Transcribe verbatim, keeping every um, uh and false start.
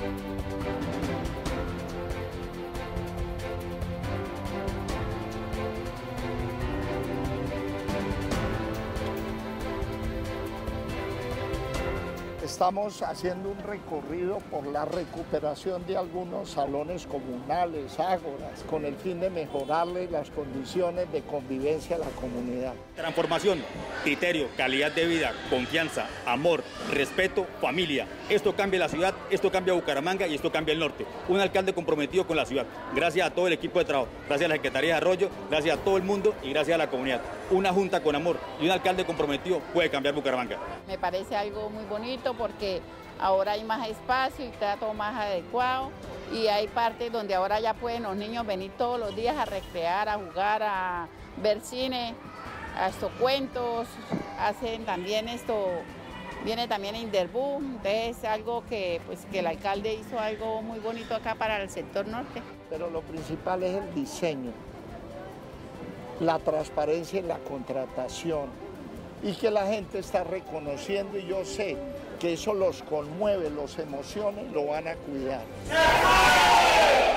Estamos haciendo un recorrido por la recuperación de algunos salones comunales, ágoras, con el fin de mejorarles las condiciones de convivencia a la comunidad. Transformación, criterio, calidad de vida, confianza, amor, respeto, familia. Esto cambia la ciudad, esto cambia Bucaramanga y esto cambia el norte. Un alcalde comprometido con la ciudad. Gracias a todo el equipo de trabajo, gracias a la Secretaría de Desarrollo, gracias a todo el mundo y gracias a la comunidad. Una junta con amor y un alcalde comprometido puede cambiar Bucaramanga. Me parece algo muy bonito porque ahora hay más espacio y está todo más adecuado y hay partes donde ahora ya pueden los niños venir todos los días a recrear, a jugar, a ver cine, a estos cuentos, hacen también esto, viene también Inderbú, entonces es algo que, pues, que el alcalde hizo algo muy bonito acá para el sector norte. Pero lo principal es el diseño, la transparencia en la contratación y que la gente está reconociendo y yo sé que eso los conmueve, los emociona y lo van a cuidar.